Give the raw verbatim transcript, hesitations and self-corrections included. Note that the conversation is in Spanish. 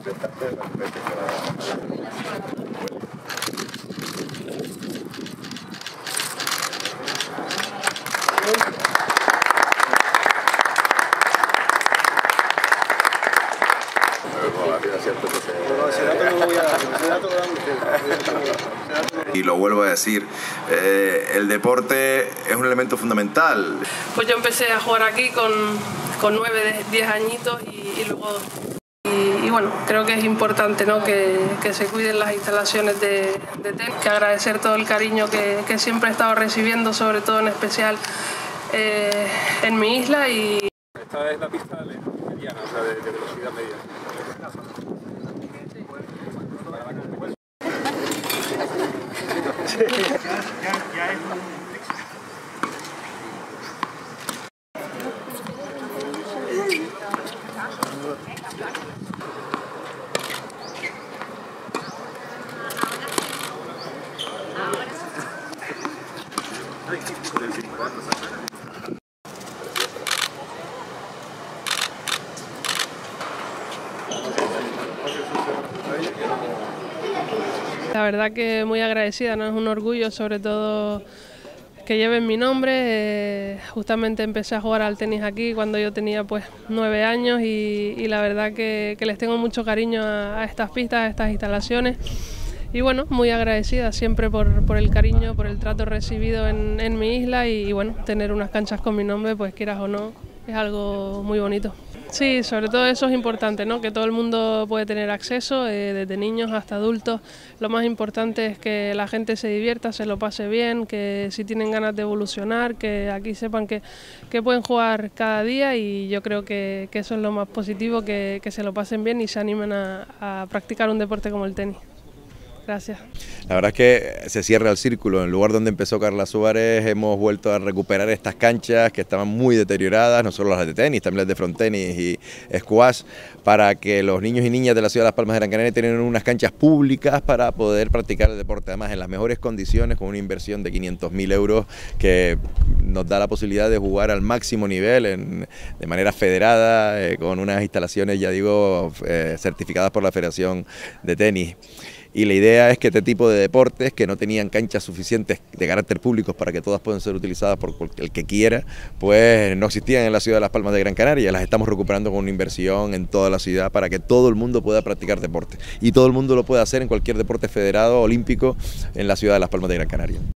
Y lo vuelvo a decir, eh, el deporte es un elemento fundamental. Pues yo empecé a jugar aquí con, con nueve, diez añitos y, y luego... Y, y bueno, creo que es importante, ¿no?, que, que se cuiden las instalaciones de, de tenis, que agradecer todo el cariño que, que siempre he estado recibiendo, sobre todo en especial eh, en mi isla. Y esta es la pista mediana, o sea, de, de velocidad media. La verdad que muy agradecida, ¿no? Es un orgullo, sobre todo que lleven mi nombre. Eh, justamente empecé a jugar al tenis aquí cuando yo tenía pues nueve años y, y la verdad que, que les tengo mucho cariño a, a estas pistas, a estas instalaciones. Y bueno, muy agradecida siempre por, por el cariño, por el trato recibido en, en mi isla y, y bueno, tener unas canchas con mi nombre, pues quieras o no, es algo muy bonito. Sí, sobre todo eso es importante, ¿no?, que todo el mundo puede tener acceso, eh, desde niños hasta adultos. Lo más importante es que la gente se divierta, se lo pase bien, que si tienen ganas de evolucionar, que aquí sepan que, que pueden jugar cada día y yo creo que, que eso es lo más positivo, que, que se lo pasen bien y se animen a, a practicar un deporte como el tenis. Gracias. La verdad es que se cierra el círculo. En el lugar donde empezó Carla Suárez hemos vuelto a recuperar estas canchas que estaban muy deterioradas, no solo las de tenis, también las de frontenis y squash, para que los niños y niñas de la ciudad de Las Palmas de Gran Canaria tengan unas canchas públicas para poder practicar el deporte, además en las mejores condiciones, con una inversión de quinientos mil euros que nos da la posibilidad de jugar al máximo nivel, en, de manera federada, eh, con unas instalaciones, ya digo, eh, certificadas por la Federación de Tenis. Y la idea es que este tipo de deportes que no tenían canchas suficientes de carácter público para que todas puedan ser utilizadas por el que quiera, pues no existían en la ciudad de Las Palmas de Gran Canaria. Las estamos recuperando con una inversión en toda la ciudad para que todo el mundo pueda practicar deporte. Y todo el mundo lo puede hacer en cualquier deporte federado olímpico en la ciudad de Las Palmas de Gran Canaria.